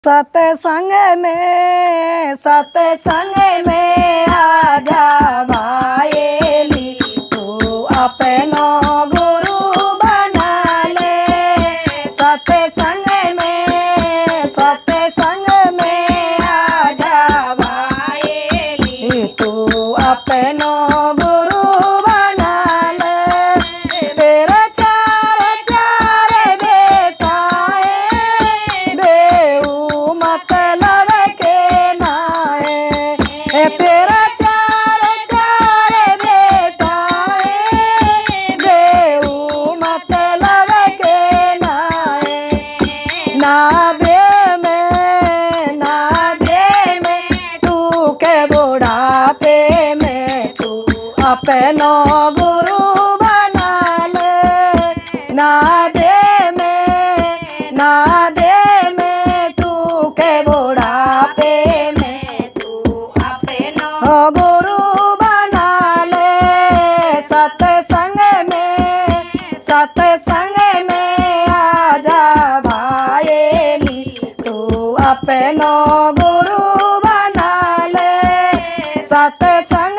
सत्संग में आजा भायेली तू अपनो गुरु बना ले। सत्संग में आजा भायेली तू अपनो गुरु बना ले। तेरे चार बेटा है बेऊ मतलब के नाए। तेरा चार बेटा है बेऊ मतलब के नाए। नादे में तू के बुढ़ापे में तू अपनो गुरु बना ले। नादे में तू के बुढ़ापे में तू अपनो गुरु बना ले। सत्संग में आजा भायेली तू अपनो गुरु बना ले। सत्संग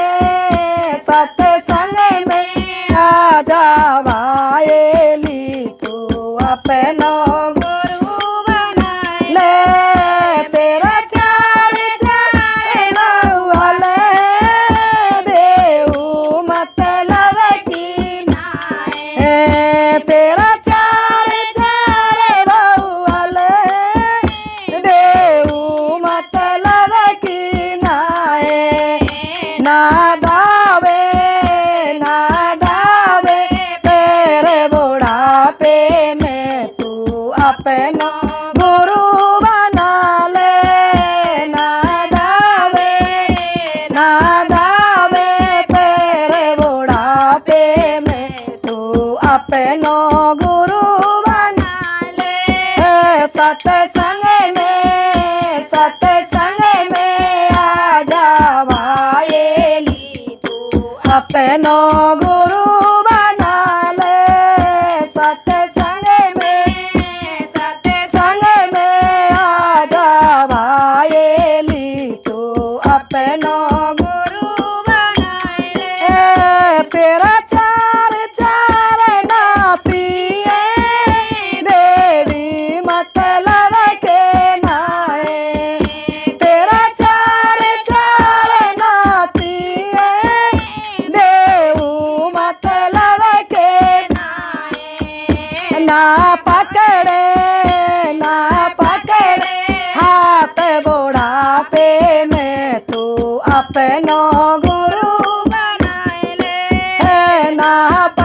में आजा भायेली तू अपनो गुरु बना ले। तेरा चार बहुल बेऊ मतलब की नाए। तेरा चार बहुल बेऊ मतलब की नाए। ना दावे तेरे बुढ़ापे में तू अपनो गुरु बना ले। ना दावे तेरे बुढ़ापे में तू अपनो गुरु बना ले। सत्संग में आजा भायेली तू अपनो गुरु बना ले। सत्संग में आजा भायेली तू अपनो गुरु बना ले। तेरा चार नाती देवी मतलब के नाए। तेरा चार नाती देऊ मतलब के नाए। ना पकड़े हाथ बुढ़ापे में तू अपनो गुरु बना ले। ना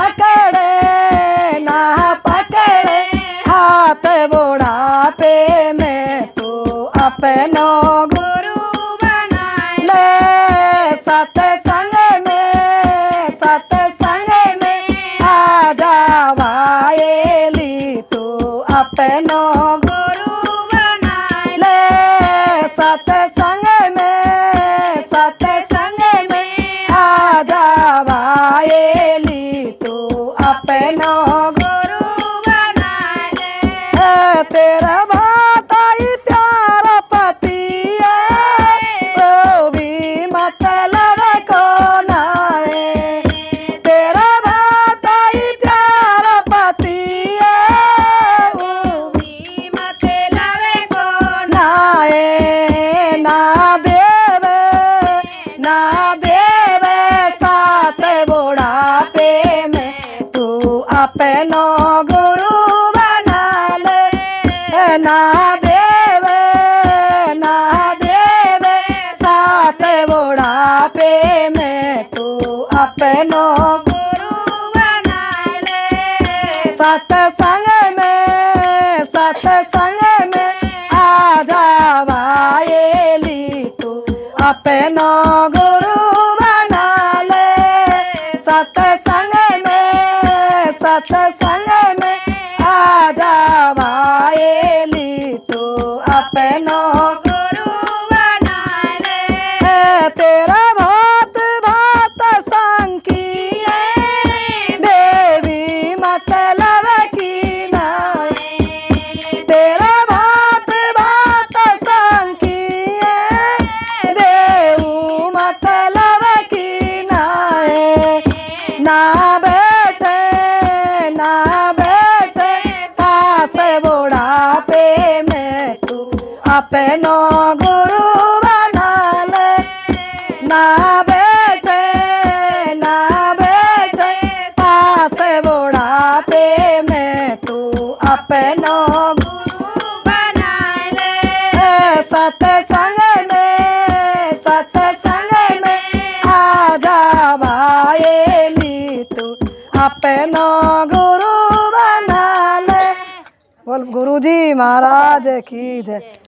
पकड़े हाथ बुढ़ापे में तू अपनो गुरु बना ले। सत्संग में आजा भायेली तू अपनो गुरु बना ले। सत्संग में आजा भायेली तू अपनो गुरु बना ले। तेरा भाई प्यारा पति है वो भी मतलब को नाए। तेरा भाई प्यारा पति है वो भी मतलब को नाए। ना देवे साथ बुढ़ापे में तू अपनो गुरु बना ले। ना देवे साथ बुढ़ापे में तू अपनो गुरु बना ले। सत्संग में आजा भायेली तू अपनो गुरु बना ले। सत्संग में आजा भायेली तू अपनो गुरु बना ले। तेरा भात संकी देवी मतलब की नाए। तेरा भात अपनो गुरु बना ले। ना बैठे पास बुढ़ापे में तू अपनो गुरु बना ले। सत्संग में आ जा भाई तू अपनो गुरु बना ले। बोल गुरु जी महाराज की जय।